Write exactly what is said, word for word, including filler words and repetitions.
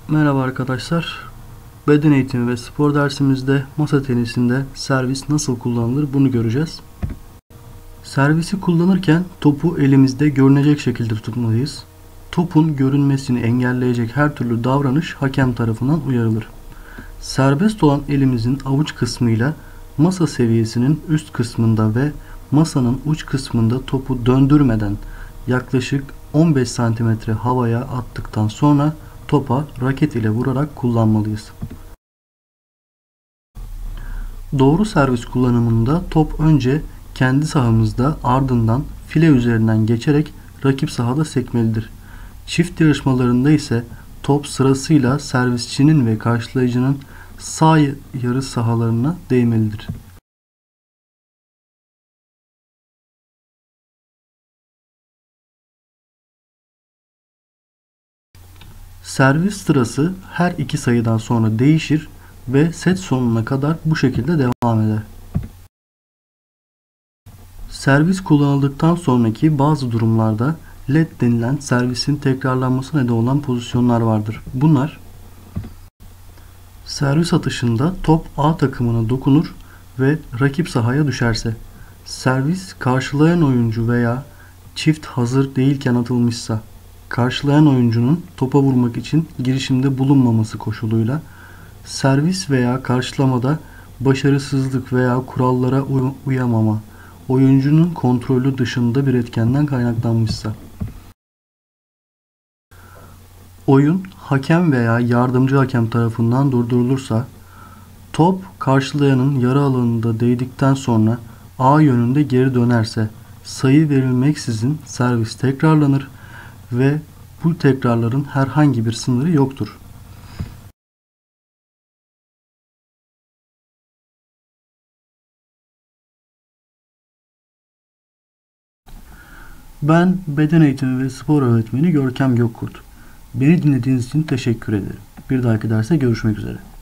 Merhaba arkadaşlar. Beden eğitimi ve spor dersimizde masa tenisinde servis nasıl kullanılır bunu göreceğiz. Servisi kullanırken topu elimizde görünecek şekilde tutmalıyız. Topun görünmesini engelleyecek her türlü davranış hakem tarafından uyarılır. Serbest olan elimizin avuç kısmıyla masa seviyesinin üst kısmında ve masanın uç kısmında topu döndürmeden yaklaşık on beş santimetre havaya attıktan sonra topa raket ile vurarak kullanmalıyız. Doğru servis kullanımında top önce kendi sahamızda, ardından file üzerinden geçerek rakip sahada sekmelidir. Çift yarışmalarında ise top sırasıyla servisçinin ve karşılayıcının sağ yarı sahalarına değmelidir. Servis sırası her iki sayıdan sonra değişir ve set sonuna kadar bu şekilde devam eder. Servis kullanıldıktan sonraki bazı durumlarda L E D denilen servisin tekrarlanmasına neden olan pozisyonlar vardır. Bunlar: servis atışında top A takımına dokunur ve rakip sahaya düşerse, servis karşılayan oyuncu veya çift hazır değilken atılmışsa, karşılayan oyuncunun topa vurmak için girişimde bulunmaması koşuluyla, servis veya karşılamada başarısızlık veya kurallara uy- uyamama, oyuncunun kontrolü dışında bir etkenden kaynaklanmışsa, oyun hakem veya yardımcı hakem tarafından durdurulursa, top karşılayanın yarı alanında değdikten sonra A yönünde geri dönerse, sayı verilmeksizin servis tekrarlanır ve bu tekrarların herhangi bir sınırı yoktur. Ben beden eğitimi ve spor öğretmeni Görkem Gökkurt. Beni dinlediğiniz için teşekkür ederim. Bir dahaki derste görüşmek üzere.